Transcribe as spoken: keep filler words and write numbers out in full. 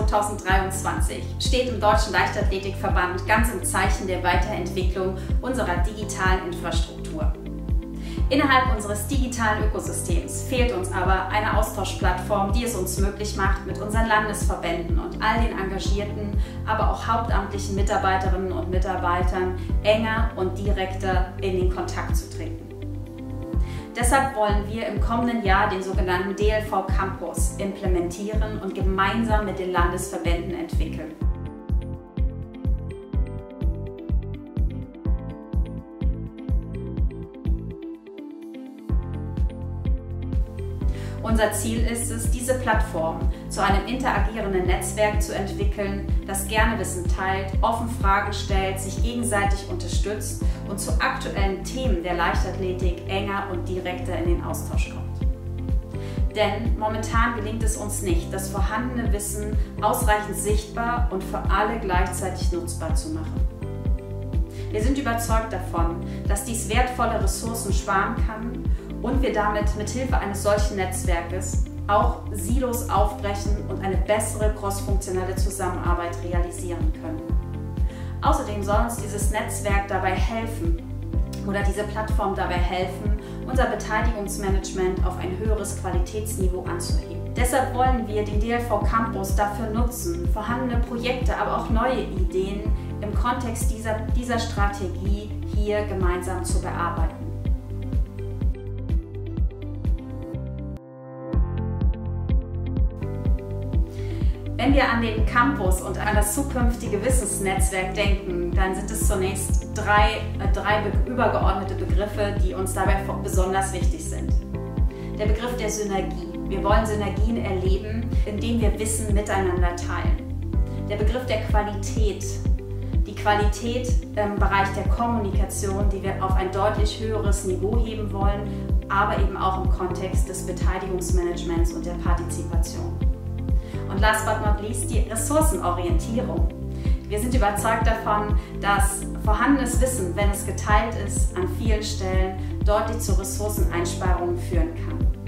zweitausenddreiundzwanzig steht im Deutschen Leichtathletikverband ganz im Zeichen der Weiterentwicklung unserer digitalen Infrastruktur. Innerhalb unseres digitalen Ökosystems fehlt uns aber eine Austauschplattform, die es uns möglich macht, mit unseren Landesverbänden und all den engagierten, aber auch hauptamtlichen Mitarbeiterinnen und Mitarbeitern enger und direkter in den Kontakt zu treten. Deshalb wollen wir im kommenden Jahr den sogenannten D L V Campus implementieren und gemeinsam mit den Landesverbänden entwickeln. Unser Ziel ist es, diese Plattform zu einem interagierenden Netzwerk zu entwickeln, das gerne Wissen teilt, offen Fragen stellt, sich gegenseitig unterstützt und zu aktuellen Themen der Leichtathletik enger und direkter in den Austausch kommt. Denn momentan gelingt es uns nicht, das vorhandene Wissen ausreichend sichtbar und für alle gleichzeitig nutzbar zu machen. Wir sind überzeugt davon, dass dies wertvolle Ressourcen sparen kann und wir damit mithilfe eines solchen Netzwerkes auch Silos aufbrechen und eine bessere crossfunktionelle Zusammenarbeit realisieren können. Außerdem soll uns dieses Netzwerk dabei helfen oder diese Plattform dabei helfen, unser Beteiligungsmanagement auf ein höheres Qualitätsniveau anzuheben. Deshalb wollen wir den D L V Campus dafür nutzen, vorhandene Projekte, aber auch neue Ideen im Kontext dieser, dieser Strategie hier gemeinsam zu bearbeiten. Wenn wir an den Campus und an das zukünftige Wissensnetzwerk denken, dann sind es zunächst drei, äh, drei be- übergeordnete Begriffe, die uns dabei besonders wichtig sind. Der Begriff der Synergie. Wir wollen Synergien erleben, indem wir Wissen miteinander teilen. Der Begriff der Qualität. Die Qualität im Bereich der Kommunikation, die wir auf ein deutlich höheres Niveau heben wollen, aber eben auch im Kontext des Beteiligungsmanagements und der Partizipation. Und last but not least die Ressourcenorientierung. Wir sind überzeugt davon, dass vorhandenes Wissen, wenn es geteilt ist, an vielen Stellen deutlich zu Ressourceneinsparungen führen kann.